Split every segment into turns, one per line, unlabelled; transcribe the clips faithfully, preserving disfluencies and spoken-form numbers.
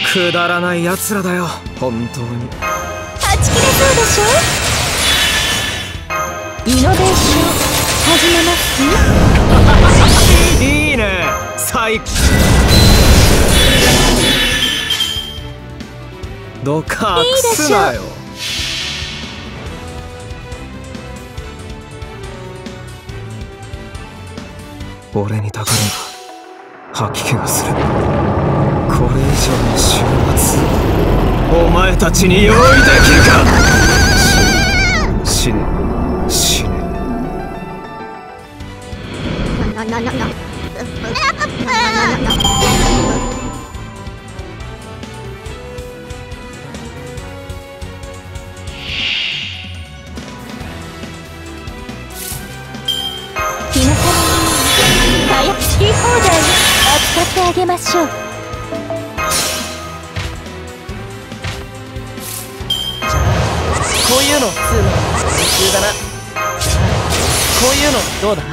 くだらない奴らだよ本当に。
はち切れそうでしょ。イノベーション始めます
いいね最高。どかくすなよ。俺にたかるが吐き気がする。これ以上の終末お前たちに用意できるか。死ね死ね。
なななな日のために好き放題扱ってあげましょう。
こういうの普通の練習だな。こういうのどうだ。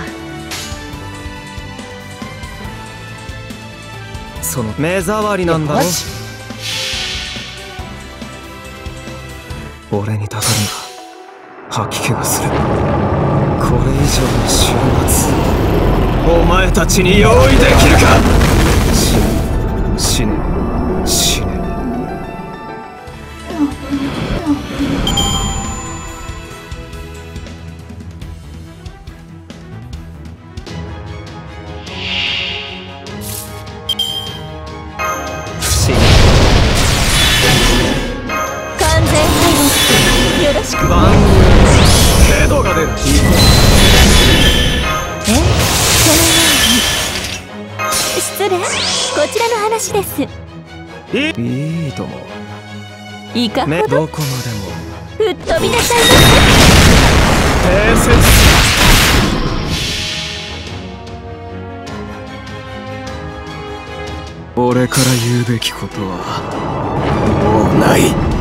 その目障りなんだろ。俺にたかるが吐き気がする。これ以上の終末お前たちに用意できるか。死ね死ね死ね。
完全敗北よろしく。
番組ヘドが出る。
え、その前に失礼、こちらの話です。
いいとも
いかほど
どこまでも
吹っ飛びなさい
定説。俺から言うべきことはもうない。